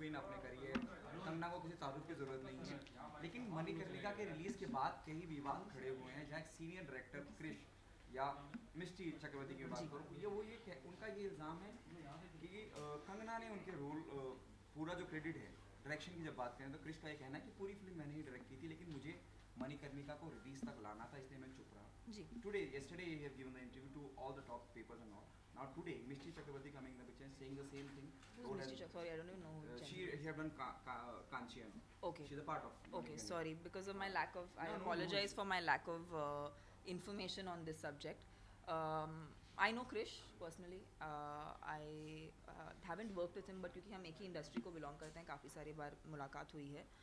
Queen आपने करी है, कंगना को किसी तारुफ की ज़रूरत नहीं है। लेकिन मणिकर्णिका के रिलीज़ के बाद कई विवाद खड़े हुए हैं, जहाँ एक सीनियर डायरेक्टर क्रिश या मिस्टी चक्रवर्ती की बात करूँ, उनका ये इल्ज़ाम है कि कंगना ने उनके रोल पूरा जो क्रेडिट है डायरेक्शन की जब बात करें तो क्रिश का ये कहना है कि पूरी फिल्म मैंने ही डायरेक्ट की थी, लेकिन मुझे मणिकर्णिका को रिलीज तक लाना था, इसलिए मैं चुप रहा। जी। Yesterday you have given the interview to all the top papers and all. Now today, Mishti Chakrabarti coming in the picture and saying the same thing. Who's Mishti Chakrabarti? Sorry, I don't even know who. She have done Kanchian. Okay. She's a part of. Okay, sorry, because of my lack of, I No, apologize for my lack of information on this subject. I know Krish personally. I haven't worked with him, but क्योंकि हम एक ही industry को belong करते हैं, काफ़ी सारी बार मुलाकात हुई है.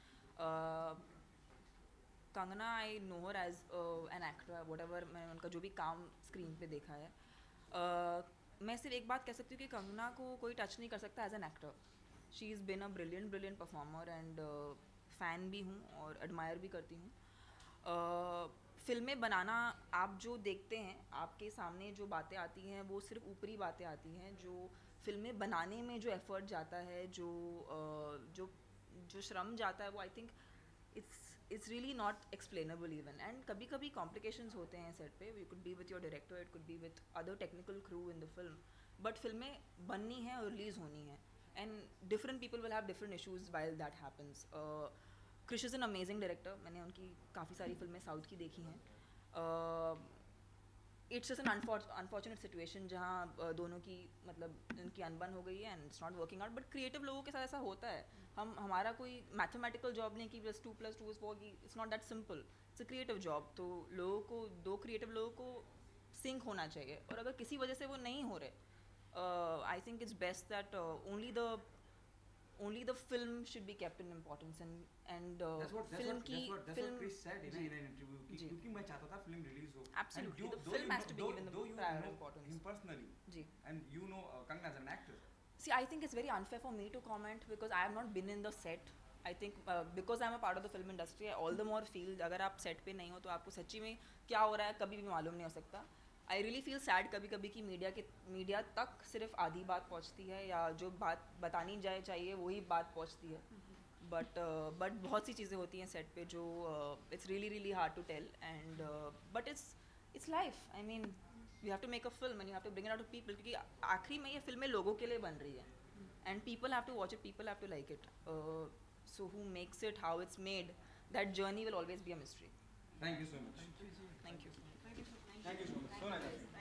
Kangana, I know her as an actor, whatever, मैंने उनका जो भी काम स्क्रीन पे देखा है. मैं सिर्फ एक बात कह सकती हूँ कि कंगना को कोई टच नहीं कर सकता as an actor. She is been a brilliant performer and fan भी हूँ और एडमायर भी करती हूँ. फिल्में बनाना, आप जो देखते हैं, आपके सामने जो बातें आती हैं वो सिर्फ ऊपरी बातें आती हैं. जो फिल्में बनाने में जो एफर्ट जाता है, जो श्रम जाता है, वो I think it's really not explainable even. And कभी कभी complications होते हैं सेट पे. You could be with your director, it could be with other technical crew in the film, but फिल्में बननी हैं और रिलीज़ होनी हैं, and different people will have different issues while that happens. Krish is an amazing director. मैंने उनकी काफ़ी सारी फिल्में साउथ की देखी हैं. It's just an unfortunate situation जहाँ दोनों की मतलब उनकी अनबन हो गई है and it's not working out. But creative लोगों के साथ ऐसा होता है. हमारा कोई मैथमेटिकल जॉब नहीं कि बस 2+2 is 4 की. It's not that simple. It's a creative job. तो लोगों को, दो क्रिएटिव लोगों को सिंक होना चाहिए, और अगर किसी वजह से वो नहीं हो रहे, I think it's best that only the film should be kept in importance. And that's what Chris said in an interview क्योंकि मैं चाहता था फिल्म रिलीज हो. Absolutely, the film has to be given the prior importance. Him personally, and you know Kangana as an actor. See, I think it's very unfair for me to comment because I have not been in the set. I think because I'm a part of the film industry, I all the more feel अगर आप set पे नहीं हो तो आपको सच्ची में क्या हो रहा है कभी भी मालूम नहीं हो सकता. आई रियली फील सैड कभी कभी कि मीडिया तक सिर्फ आधी बात पहुंचती है, या जो बात बतानी जाए चाहिए वही बात पहुंचती है. बट बहुत सी चीज़ें होती हैं सेट पे जो it's really hard to tell. And but it's life. I mean, you have to make a film and you have to bring it out to people, क्योंकि आखिरी में ये फिल्में लोगों के लिए बन रही है, and people have to watch it, people have to like it. So who makes it, how it's made, that journey will always be a mystery. Thank you so much. Thank you. Thank you so much. So nice.